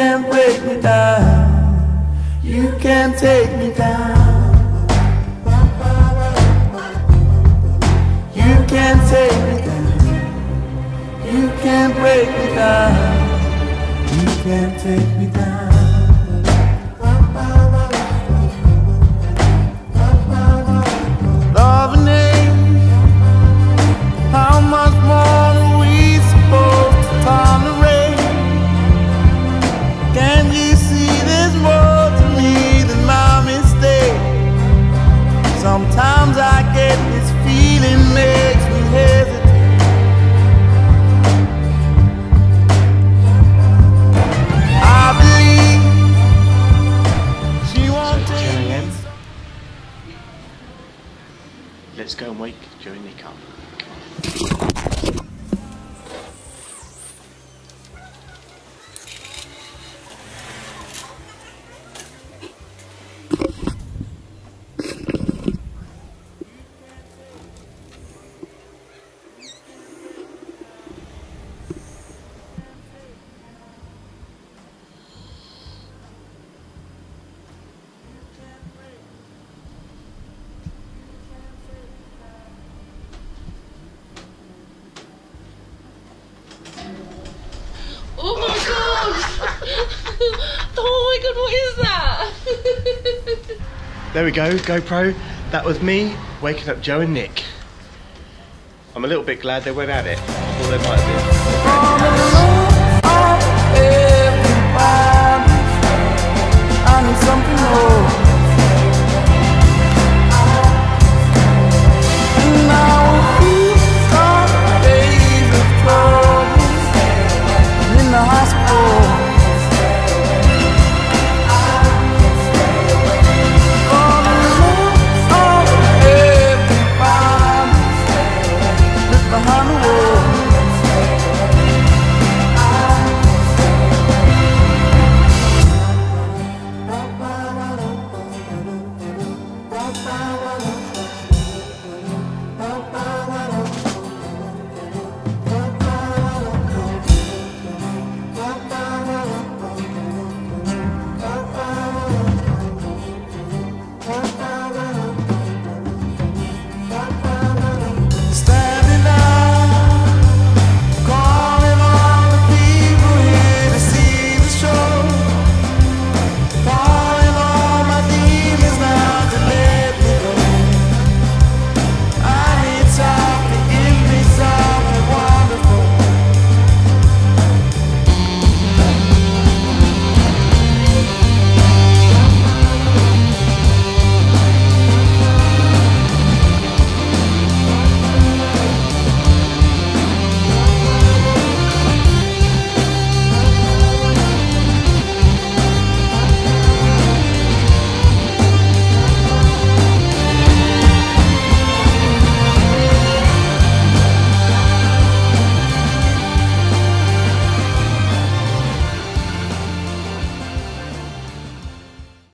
can't break me down. You can't take me down. You can't take me down. You can't break me down. You can't take me down. Loving it, how much more are we supposed to tolerate? Can you see there's more to me than my mistake? Sometimes I get this feeling, makes me hesitate. I believe she won't take me. Let's go and wake Joe and Nick up. Oh my god! Oh my god, what is that? There we go, GoPro. That was me waking up Joe and Nick. I'm a little bit glad they went at it. I thought they might have been.